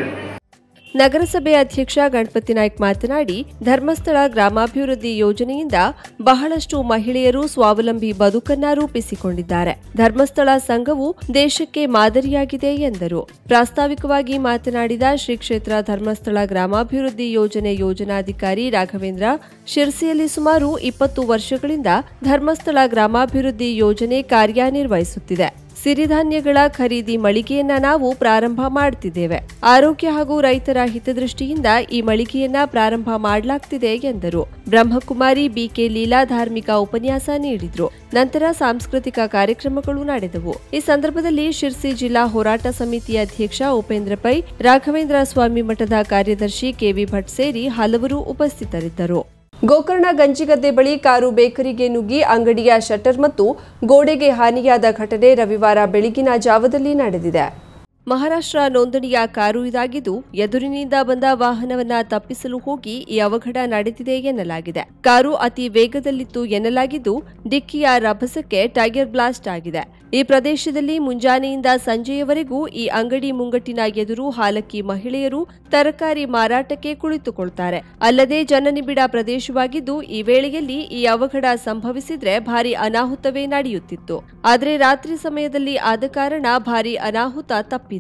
ನಗರಸಭೆ ಅಧ್ಯಕ್ಷ ಗಣಪತಿ ನಾಯ್ಕ್ ಮಾತನಾಡಿ, ಧರ್ಮಸ್ಥಳ ಗ್ರಾಮಾಭಿವೃದ್ಧಿ ಯೋಜನೆಯಿಂದ ಬಹಳಷ್ಟು ಮಹಿಳೆಯರು ಸ್ವಾವಲಂಬಿ ಬದುಕನ್ನ ರೂಪಿಸಿಕೊಂಡಿದ್ದಾರೆ. ಧರ್ಮಸ್ಥಳ ಸಂಘವು ದೇಶಕ್ಕೆ ಮಾದರಿಯಾಗಿದೆ ಎಂದರು. ಪ್ರಾಸ್ತಾವಿಕವಾಗಿ ಮಾತನಾಡಿದ ಶ್ರೀ ಕ್ಷೇತ್ರ ಧರ್ಮಸ್ಥಳ ಗ್ರಾಮಾಭಿವೃದ್ಧಿ ಯೋಜನೆ ಯೋಜನಾಧಿಕಾರಿ ರಾಘವೇಂದ್ರ, ಶಿರ್ಸಿಯಲ್ಲಿ ಸುಮಾರು 20 ವರ್ಷಗಳಿಂದ ಧರ್ಮಸ್ಥಳ ಗ್ರಾಮಾಭಿವೃದ್ಧಿ ಯೋಜನೆ ಕಾರ್ಯನಿರ್ವಹಿಸುತ್ತಿದೆ. ಸಿರಿಧಾನ್ಯಗಳ ಖರೀದಿ ಮಳಿಗೆಯನ್ನ ನಾವು ಪ್ರಾರಂಭ ಮಾಡುತ್ತಿದ್ದೇವೆ. ಆರೋಗ್ಯ ಹಾಗೂ ರೈತರ ಹಿತದೃಷ್ಟಿಯಿಂದ ಈ ಮಳಿಗೆಯನ್ನ ಪ್ರಾರಂಭ ಮಾಡಲಾಗ್ತಿದೆ ಎಂದರು. ಬ್ರಹ್ಮಕುಮಾರಿ ಬಿಕೆ ಲೀಲಾ ಧಾರ್ಮಿಕ ಉಪನ್ಯಾಸ ನೀಡಿದ್ರು. ನಂತರ ಸಾಂಸ್ಕೃತಿಕ ಕಾರ್ಯಕ್ರಮಗಳು ನಡೆದವು. ಈ ಸಂದರ್ಭದಲ್ಲಿ ಶಿರ್ಸಿ ಜಿಲ್ಲಾ ಹೋರಾಟ ಸಮಿತಿ ಅಧ್ಯಕ್ಷ ಉಪೇಂದ್ರ ಪೈ, ರಾಘವೇಂದ್ರ ಸ್ವಾಮಿ ಮಠದ ಕಾರ್ಯದರ್ಶಿ ಕೆವಿ ಭಟ್ ಸೇರಿ ಹಲವರು ಉಪಸ್ಥಿತರಿದ್ದರು. ಗೋಕರ್ಣ ಗಂಜಿಗದ್ದೆ ಬಳಿ ಕಾರು ಬೇಕರಿಗೆ ನುಗ್ಗಿ ಅಂಗಡಿಯ ಶಟರ್ ಮತ್ತು ಗೋಡೆಗೆ ಹಾನಿಯಾದ ಘಟನೆ ರವಿವಾರ ಬೆಳಗಿನ ಜಾವದಲ್ಲಿ ನಡೆದಿದೆ. ಮಹಾರಾಷ್ಟ್ರ ನೋಂದಣಿಯ ಕಾರು ಇದಾಗಿದ್ದು, ಎದುರಿನಿಂದ ಬಂದ ವಾಹನವನ್ನ ತಪ್ಪಿಸಲು ಹೋಗಿ ಈ ಅವಘಡ ನಡೆದಿದೆ ಎನ್ನಲಾಗಿದೆ. ಕಾರು ಅತಿ ವೇಗದಲ್ಲಿತ್ತು ಎನ್ನಲಾಗಿದ್ದು, ಡಿಕ್ಕಿಯ ರಭಸಕ್ಕೆ ಟೈರ್ ಬ್ಲಾಸ್ಟ್ ಆಗಿದೆ. ಈ ಪ್ರದೇಶದಲ್ಲಿ ಮುಂಜಾನೆಯಿಂದ ಸಂಜೆಯವರೆಗೂ ಈ ಅಂಗಡಿ ಮುಂಗಟ್ಟಿನ ಎದುರು ಹಾಲಕ್ಕಿ ಮಹಿಳೆಯರು ತರಕಾರಿ ಮಾರಾಟಕ್ಕೆ ಕುಳಿತುಕೊಳ್ತಾರೆ. ಅಲ್ಲದೆ ಜನನಿಬಿಡ ಪ್ರದೇಶವಾಗಿದ್ದು, ಈ ವೇಳೆಯಲ್ಲಿ ಈ ಅವಘಡ ಸಂಭವಿಸಿದ್ರೆ ಭಾರಿ ಅನಾಹುತವೇ ನಡೆಯುತ್ತಿತ್ತು. ಆದರೆ ರಾತ್ರಿ ಸಮಯದಲ್ಲಿ ಆದ ಕಾರಣ ಭಾರಿ ಅನಾಹುತ ತಪ್ಪಿದೆ.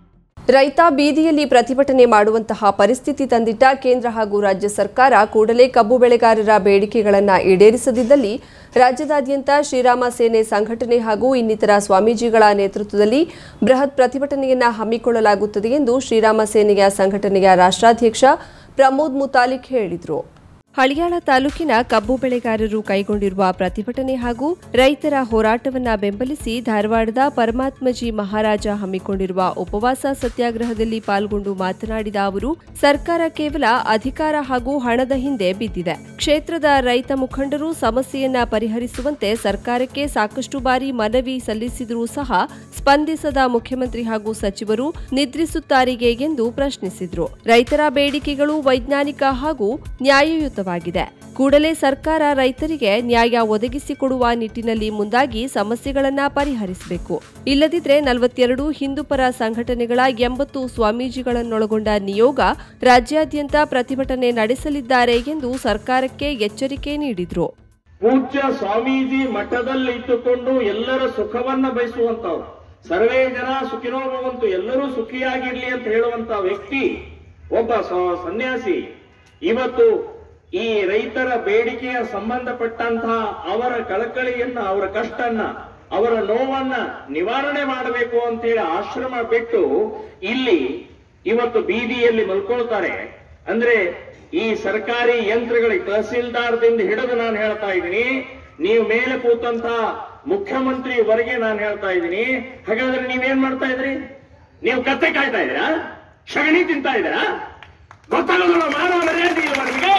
ರೈತ ಬೀದಿಯಲ್ಲಿ ಪ್ರತಿಭಟನೆ ಮಾಡುವಂತಹ ಪರಿಸ್ಥಿತಿ ತಂದಿಟ್ಟ ಕೇಂದ್ರ ಹಾಗೂ ರಾಜ್ಯ ಸರ್ಕಾರ ಕೂಡಲೇ ಕಬ್ಬು ಬೆಳೆಗಾರರ ಬೇಡಿಕೆಗಳನ್ನು ಈಡೇರಿಸದಿದ್ದಲ್ಲಿ ರಾಜ್ಯದಾದ್ಯಂತ ಶ್ರೀರಾಮ ಸೇನೆ ಸಂಘಟನೆ ಹಾಗೂ ಇನ್ನಿತರ ಸ್ವಾಮೀಜಿಗಳ ನೇತೃತ್ವದಲ್ಲಿ ಬೃಹತ್ ಪ್ರತಿಭಟನೆಯನ್ನು ಹಮ್ಮಿಕೊಳ್ಳಲಾಗುತ್ತದೆ ಎಂದು ಶ್ರೀರಾಮ ಸೇನೆಯ ಸಂಘಟನೆಯ ರಾಷ್ಟ್ರಾಧ್ಯಕ್ಷ ಪ್ರಮೋದ್ ಮುತಾಲಿಕ್ ಹೇಳಿದರು. ಹಳಿಯಾಳ ತಾಲೂಕಿನ ಕಬ್ಬು ಬೆಳೆಗಾರರು ಕೈಗೊಂಡಿರುವ ಪ್ರತಿಭಟನೆ ಹಾಗೂ ರೈತರ ಹೋರಾಟವನ್ನ ಬೆಂಬಲಿಸಿ ಧಾರವಾಡದ ಪರಮಾತ್ಮಜಿ ಮಹಾರಾಜ ಹಮ್ಮಿಕೊಂಡಿರುವ ಉಪವಾಸ ಸತ್ಯಾಗ್ರಹದಲ್ಲಿ ಪಾಲ್ಗೊಂಡು ಮಾತನಾಡಿದ ಅವರು, ಸರ್ಕಾರ ಕೇವಲ ಅಧಿಕಾರ ಹಾಗೂ ಹಣದ ಹಿಂದೆ ಬಿದ್ದಿದೆ. ಕ್ಷೇತ್ರದ ರೈತ ಮುಖಂಡರು ಸಮಸ್ಯೆಯನ್ನ ಪರಿಹರಿಸುವಂತೆ ಸರ್ಕಾರಕ್ಕೆ ಸಾಕಷ್ಟು ಬಾರಿ ಮನವಿ ಸಲ್ಲಿಸಿದರೂ ಸಹ ಸ್ಪಂದಿಸದ ಮುಖ್ಯಮಂತ್ರಿ ಹಾಗೂ ಸಚಿವರು ನಿದ್ರಿಸುತ್ತಾರೆಯೇ ಎಂದು ಪ್ರಶ್ನಿಸಿದರು. ರೈತರ ಬೇಡಿಕೆಗಳು ವೈಜ್ಞಾನಿಕ ಹಾಗೂ ನ್ಯಾಯಯುತವಾಗಿದೆ. ಕೂಡಲೇ ಸರ್ಕಾರ ರೈತರಿಗೆ ನ್ಯಾಯ ಒದಗಿಸಿಕೊಡುವ ನಿಟ್ಟಿನಲ್ಲಿ ಮುಂದಾಗಿ ಸಮಸ್ಯೆಗಳನ್ನು ಪರಿಹರಿಸಬೇಕು. ಇಲ್ಲದಿದ್ದರೆ 42 ಹಿಂದೂಪರ ಸಂಘಟನೆಗಳ 80 ಸ್ವಾಮೀಜಿಗಳನ್ನೊಳಗೊಂಡ ನಿಯೋಗ ರಾಜ್ಯಾದ್ಯಂತ ಪ್ರತಿಭಟನೆ ನಡೆಸಲಿದ್ದಾರೆ ಎಂದು ಸರ್ಕಾರಕ್ಕೆ ಎಚ್ಚರಿಕೆ ನೀಡಿದರು.
ಪೂಜ್ಯ ಸ್ವಾಮೀಜಿ ಮಠದಲ್ಲಿ ಇಟ್ಟುಕೊಂಡು ಎಲ್ಲರ ಸುಖವನ್ನ ಬಯಸುವಂತವ್ರು, ಸರ್ವೇ ಜನ ಸುಖಿನೋ ಭವಂತು, ಎಲ್ಲರೂ ಸುಖಿಯಾಗಿರ್ಲಿ ಅಂತ ಹೇಳುವಂತ ವ್ಯಕ್ತಿ, ಒಬ್ಬ ಸನ್ಯಾಸಿ ಇವತ್ತು ಈ ರೈತರ ಬೇಡಿಕೆಯ ಸಂಬಂಧಪಟ್ಟಂತಹ ಅವರ ಕಳಕಳಿಯನ್ನ, ಅವರ ಕಷ್ಟನ್ನ, ಅವರ ನೋವನ್ನ ನಿವಾರಣೆ ಮಾಡಬೇಕು ಅಂತ ಹೇಳಿ ಆಶ್ರಮ ಬಿಟ್ಟು ಇಲ್ಲಿ ಇವತ್ತು ಬೀದಿಯಲ್ಲಿ ಮಲ್ಕೊಳ್ತಾರೆ. ಅಂದ್ರೆ ಈ ಸರ್ಕಾರಿ ಯಂತ್ರಗಳಿಗೆ ತಹಸೀಲ್ದಾರ್ದಿಂದ ಹಿಡಿದು ನಾನು ಹೇಳ್ತಾ ಇದ್ದೀನಿ, ನೀವು ಮೇಲೆ ಕೂತಂತ ಮುಖ್ಯಮಂತ್ರಿವರೆಗೆ ನಾನು ಹೇಳ್ತಾ ಇದ್ದೀನಿ. ಹಾಗಾದ್ರೆ ನೀವೇನ್ ಮಾಡ್ತಾ ಇದ್ರಿ? ನೀವು ಕತ್ತೆ ಕಾಯ್ತಾ ಇದ್ದೀರಾ? ಸಗಣಿ ತಿಂತಾ ಇದ್ದೀರಾ? ಗೊತ್ತಾಗೋದಿಲ್ಲ ಮಾನವ ಮರ್ಯಾದೆ ಇವರಿಗೆ.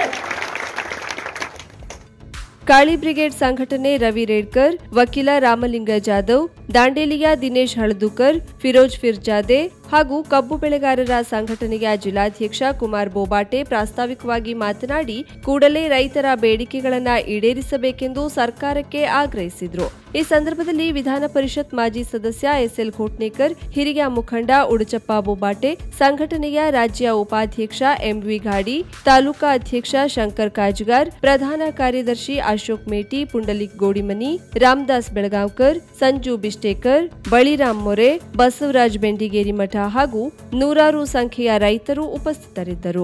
ಕಾಳಿ ಬ್ರಿಗೇಡ್ ಸಂಘಟನೆ ರವಿ ರೇಡ್ಕರ್, ವಕೀಲ ರಾಮಲಿಂಗ ಜಾಧವ್, ದಾಂಡೇಲಿಯ ದಿನೇಶ್ ಹಳದುಕರ್, ಫಿರೋಜ್ ಫಿರ್ಜಾದೆ, ಹಾಗೂ ಕಬ್ಬು ಬೆಳೆಗಾರರ ಸಂಘಟನೆಯ ಜಿಲ್ಲಾಧ್ಯಕ್ಷ ಕುಮಾರ್ ಬೋಬಾಟೆ ಪ್ರಾಸ್ತಾವಿಕವಾಗಿ ಮಾತನಾಡಿ ಕೂಡಲೇ ರೈತರ ಬೇಡಿಕೆಗಳನ್ನು ಈಡೇರಿಸಬೇಕೆಂದು ಸರ್ಕಾರಕ್ಕೆ ಆಗ್ರಹಿಸಿದರು. ಈ ಸಂದರ್ಭದಲ್ಲಿ ವಿಧಾನ ಪರಿಷತ್ ಮಾಜಿ ಸದಸ್ಯ ಎಸ್ಎಲ್ ಘೋಟ್ನೇಕರ್, ಹಿರಿಯ ಮುಖಂಡ ಉಡುಚಪ್ಪ ಬೋಬಾಟೆ, ಸಂಘಟನೆಯ ರಾಜ್ಯ ಉಪಾಧ್ಯಕ್ಷ ಎಂವಿ ಘಾಡಿ, ತಾಲೂಕಾ ಅಧ್ಯಕ್ಷ ಶಂಕರ್ ಕಾಜಗಾರ್, ಪ್ರಧಾನ ಕಾರ್ಯದರ್ಶಿ ಅಶೋಕ್ ಮೇಟಿ, ಪುಂಡಲಿಕ್ ಗೋಡಿಮನಿ, ರಾಮದಾಸ್ ಬೆಳಗಾವ್ಕರ್, ಸಂಜು ಬಿಷ್ಟೇಕರ್, ಬಳಿರಾಮ್ ಮೊರೆ, ಬಸವರಾಜ್ ಬೆಂಡಿಗೇರಿ ಮಠ ಹಾಗೂ ನೂರಾರು ಸಂಖ್ಯೆಯ ರೈತರು ಉಪಸ್ಥಿತರಿದ್ದರು.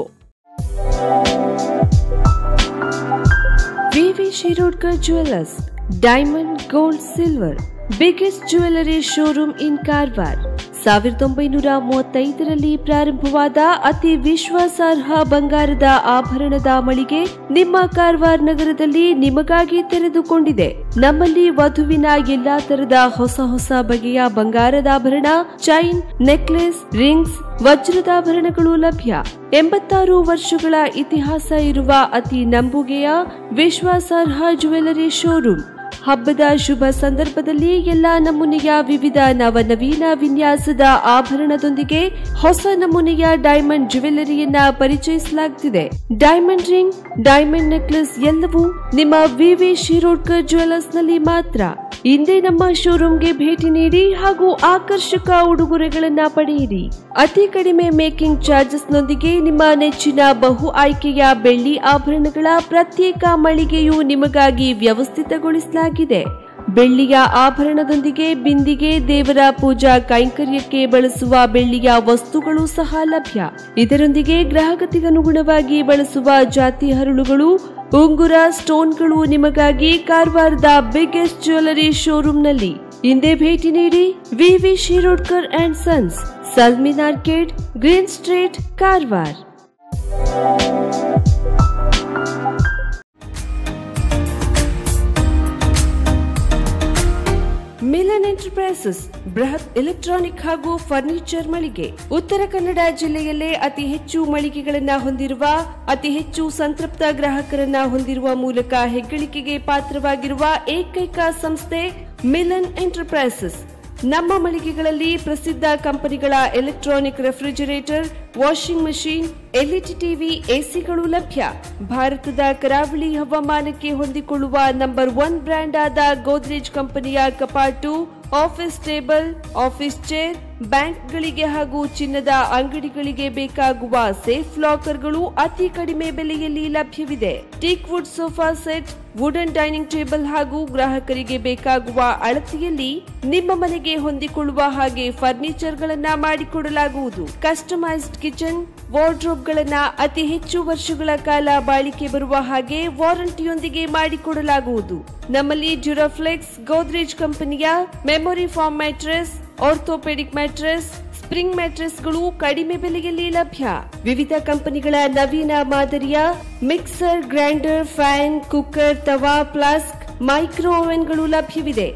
V V Shirodkar jewellers, diamond, gold, silver, biggest jewellery showroom in Karwar. 1935ರಲ್ಲಿ ಪ್ರಾರಂಭವಾದ ಅತಿ ವಿಶ್ವಾಸಾರ್ಹ ಬಂಗಾರದ ಆಭರಣದ ಮಳಿಗೆ ನಿಮ್ಮ ಕಾರವಾರ ನಗರದಲ್ಲಿ ನಿಮಗಾಗಿ ತೆರೆದುಕೊಂಡಿದೆ. ನಮ್ಮಲ್ಲಿ ವಧುವಿನ ಎಲ್ಲಾ ತರದ ಹೊಸ ಬಗೆಯ ಬಂಗಾರದ ಆಭರಣ, ಚೈನ್, ನೆಕ್ಲೆಸ್, ರಿಂಗ್ಸ್, ವಜ್ರದಾಭರಣಗಳು ಲಭ್ಯ. 86 ವರ್ಷಗಳ ಇತಿಹಾಸ ಇರುವ ಅತಿ ನಂಬುಗೆಯ ವಿಶ್ವಾಸಾರ್ಹ ಜ್ಯುವೆಲ್ಲರಿ ಶೋರೂಮ್. ಹಬ್ಬದ ಶುಭ ಸಂದರ್ಭದಲ್ಲಿ ಎಲ್ಲಾ ನಮೂನೆಯ ವಿವಿಧ ನವನವೀನ ವಿನ್ಯಾಸದ ಆಭರಣದೊಂದಿಗೆ ಹೊಸ ನಮೂನೆಯ ಡೈಮಂಡ್ ಜ್ಯುವೆಲ್ಲರಿಯನ್ನ ಪರಿಚಯಿಸಲಾಗುತ್ತಿದೆ. ಡೈಮಂಡ್ ರಿಂಗ್, ಡೈಮಂಡ್ ನೆಕ್ಲೆಸ್ ಎಲ್ಲವೂ ನಿಮ್ಮ ವಿವಿ ಶಿರೋಡ್ಕರ್ ಜ್ಯುವೆಲ್ಲರ್ಸ್ನಲ್ಲಿ ಮಾತ್ರ. ಇಂದೇ ನಮ್ಮ ಶೋರೂಮ್ಗೆ ಭೇಟಿ ನೀಡಿ ಹಾಗೂ ಆಕರ್ಷಕ ಉಡುಗೊರೆಗಳನ್ನ ಪಡೆಯಿರಿ. ಅತಿ ಕಡಿಮೆ ಮೇಕಿಂಗ್ ಚಾರ್ಜಸ್ನೊಂದಿಗೆ ನಿಮ್ಮ ನೆಚ್ಚಿನ ಬಹು ಆಯ್ಕೆಯ ಬೆಳ್ಳಿ ಆಭರಣಗಳ ಪ್ರತ್ಯೇಕ ಮಳಿಗೆಯು ನಿಮಗಾಗಿ ವ್ಯವಸ್ಥಿತಗೊಳಿಸಲಾಗಿದೆ. ಬೆಳ್ಳಿಯ ಆಭರಣದೊಂದಿಗೆ ಬಿಂದಿಗೆ, ದೇವರ ಪೂಜಾ ಕೈಂಕರ್ಯಕ್ಕೆ ಬಳಸುವ ಬೆಳ್ಳಿಯ ವಸ್ತುಗಳು ಸಹ ಲಭ್ಯ. ಇದರೊಂದಿಗೆ ಗ್ರಾಹಕತೆಗನುಗುಣವಾಗಿ ಬಳಸುವ ಜಾತಿ ಹರಳುಗಳು, ಉಂಗುರ, ಸ್ಟೋನ್ಗಳು ನಿಮಗಾಗಿ ಕಾರವಾರದ ಬಿಗ್ಗೆಸ್ಟ್ ಜ್ಯುವೆಲ್ಲರಿ ಶೋರೂಮ್ನಲ್ಲಿ. ಹಿಂದೆ ಭೇಟಿ ನೀಡಿ. V V Shirodkar and sons, Salmin arcade, green street, Karwar. Milan enterprises, ಬೃಹತ್ ಎಲೆಕ್ಟ್ರಾನಿಕ್ ಹಾಗೂ ಫರ್ನಿಚರ್ ಮಳಿಗೆ. ಉತ್ತರ ಕನ್ನಡ ಜಿಲ್ಲೆಯಲ್ಲೇ ಅತಿ ಹೆಚ್ಚು ಮಳಿಗೆಗಳನ್ನು ಹೊಂದಿರುವ, ಅತಿ ಹೆಚ್ಚು ಸಂತೃಪ್ತ ಗ್ರಾಹಕರನ್ನ ಹೊಂದಿರುವ ಮೂಲಕ ಹೆಗ್ಗಳಿಕೆಗೆ ಪಾತ್ರವಾಗಿರುವ ಏಕೈಕ ಸಂಸ್ಥೆ ಮಿಲನ್ ಎಂಟರ್ಪ್ರೈಸಸ್. ನಮ್ಮ ಮಳಿಗೆಗಳಲ್ಲಿ ಪ್ರಸಿದ್ಧ ಕಂಪನಿಗಳ electronic refrigerator, washing machine, LED TV, ಎಸಿಗಳು ಲಭ್ಯ. ಭಾರತದ ಕರಾವಳಿ ಹವಾಮಾನಕ್ಕೆ ಹೊಂದಿಕೊಳ್ಳುವ ನಂಬರ್ 1 ಬ್ರ್ಯಾಂಡ್ ಆದ ಗೋದ್ರೇಜ್ ಕಂಪನಿಯ ಕಪಾಟು, ಆಫೀಸ್ ಟೇಬಲ್, ಆಫೀಸ್ ಚೇರ್, ಬ್ಯಾಂಕ್ಗಳಿಗೆ ಹಾಗೂ ಚಿನ್ನದ ಅಂಗಡಿಗಳಿಗೆ ಬೇಕಾಗುವ ಸೇಫ್ ಲಾಕರ್ಗಳು ಅತಿ ಕಡಿಮೆ ಬೆಲೆಯಲ್ಲಿ ಲಭ್ಯವಿದೆ. Teak wood sofa set, wooden dining table ಹಾಗೂ ಗ್ರಾಹಕರಿಗೆ ಬೇಕಾಗುವ ಅಳತೆಯಲ್ಲಿ ನಿಮ್ಮ ಮನೆಗೆ ಹೊಂದಿಕೊಳ್ಳುವ ಹಾಗೆ ಫರ್ನಿಚರ್ಗಳನ್ನ ಮಾಡಿಕೊಡಲಾಗುವುದು. ಕಸ್ಟಮೈಸ್ಡ್ ಕಿಚನ್, ವಾರ್ಡ್ರೋಬ್ಗಳನ್ನ ಅತಿ ಹೆಚ್ಚು ವರ್ಷಗಳ ಕಾಲ ಬಾಳಿಕೆ ಬರುವ ಹಾಗೆ ವಾರಂಟಿಯೊಂದಿಗೆ ಮಾಡಿಕೊಡಲಾಗುವುದು. ನಮ್ಮಲ್ಲಿ ಡ್ಯೂರಾಫ್ಲೆಕ್ಸ್, ಗೋದ್ರೇಜ್ ಕಂಪನಿಯ memory foam mattress, orthopedic mattress, spring ಮ್ಯಾಟ್ರೆಸ್ಗಳು ಕಡಿಮೆ ಬೆಲೆಯಲ್ಲಿ ಲಭ್ಯ. ವಿವಿಧ ಕಂಪನಿಗಳ ನವೀನ ಮಾದರಿಯ mixer, grinder, fan, cooker, tawa, flask, micro ಓವೆನ್ಗಳು ಲಭ್ಯವಿದೆ.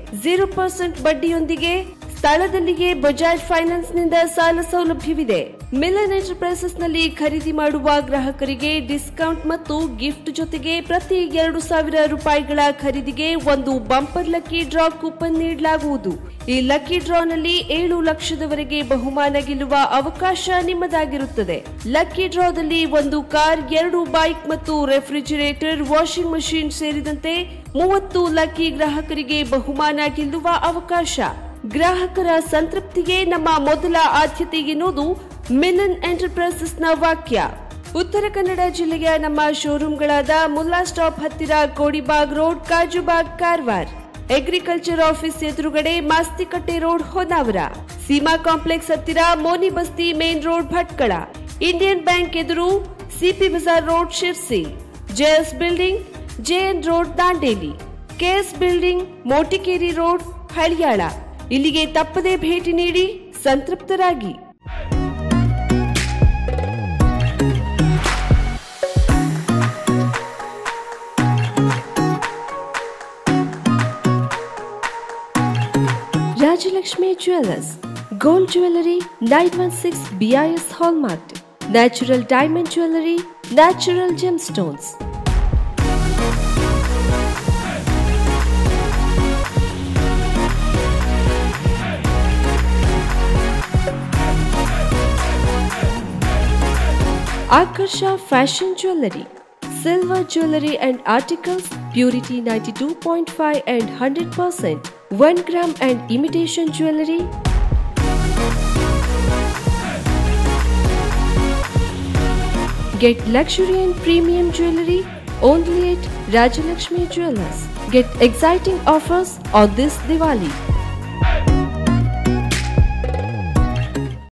0% ಬಡ್ಡಿಯೊಂದಿಗೆ ಸ್ಥಳದಲ್ಲಿಯೇ ಬಜಾಜ್ ಫೈನಾನ್ಸ್ ನಿಂದ ಸಾಲ ಸೌಲಭ್ಯವಿದೆ. ಮಿಲನ್ ಎಂಟರ್ಪ್ರೈಸಸ್ ನಲ್ಲಿ ಖರೀದಿ ಮಾಡುವ ಗ್ರಾಹಕರಿಗೆ ಡಿಸ್ಕೌಂಟ್ ಮತ್ತು ಗಿಫ್ಟ್ ಜೊತೆಗೆ ಪ್ರತಿ 2,000 ರೂಪಾಯಿಗಳ ಖರೀದಿಗೆ ಒಂದು ಬಂಪರ್ ಲಕ್ಕಿ ಡ್ರಾ ಕೂಪನ್ ನೀಡಲಾಗುವುದು. ಈ ಲಕ್ಕಿ ಡ್ರಾನಲ್ಲಿ 7 ಲಕ್ಷದವರೆಗೆ ಬಹುಮಾನ ಗೆಲ್ಲುವ ಅವಕಾಶ ನಿಮ್ಮದಾಗಿರುತ್ತದೆ. ಲಕ್ಕಿ ಡ್ರಾದಲ್ಲಿ 1 ಕಾರ್, 2 ಬೈಕ್ ಮತ್ತು ರೆಫ್ರಿಜರೇಟರ್, ವಾಷಿಂಗ್ ಮಷೀನ್ ಸೇರಿದಂತೆ 30 ಲಕ್ಕಿ ಗ್ರಾಹಕರಿಗೆ ಬಹುಮಾನ ಗೆಲ್ಲುವ ಅವಕಾಶ. ಗ್ರಾಹಕರ ಸಂತೃಪ್ತಿಗೆ ನಮ್ಮ ಮೊದಲ ಆದ್ಯತೆ ಎನ್ನುವುದು ಮಿಲನ್ ಎಂಟರ್ಪ್ರೈಸಸ್ನ ವಾಕ್ಯ. ಉತ್ತರ ಕನ್ನಡ ಜಿಲ್ಲೆಯ ನಮ್ಮ ಶೋರೂಮ್ಗಳಾದ ಮುಲ್ಲಾ ಸ್ಟಾಪ್ ಹತ್ತಿರ Kodibag road, Kajubag, Karwar. Agriculture office ಎದುರುಗಡೆ ಮಾಸ್ತಿಕಟ್ಟೆ ರೋಡ್, ಹೊನ್ನಾವರ. ಸೀಮಾ ಕಾಂಪ್ಲೆಕ್ಸ್ ಹತ್ತಿರ Moni Basti main road, Bhatkal. Indian bank ಎದುರು CP Bazar road, Sirsi. JS building, JN road, Dandeli. KS building, Motikeri road, Haliyal. ಇಲ್ಲಿಗೆ ತಪ್ಪದೇ ಭೇಟಿ ನೀಡಿ ಸಂತೃಪ್ತರಾಗಿ. Rajalakshmi jewellers, gold jewellery 916 BIS hallmark, natural diamond jewellery, natural gem stones. Akarsha Fashion Jewelry. Silver jewelry and articles, purity 92.5 and 100%. 1 gram and imitation jewelry. Get luxury and premium jewelry only at Rajalakshmi Jewellers. Get exciting offers on this Diwali.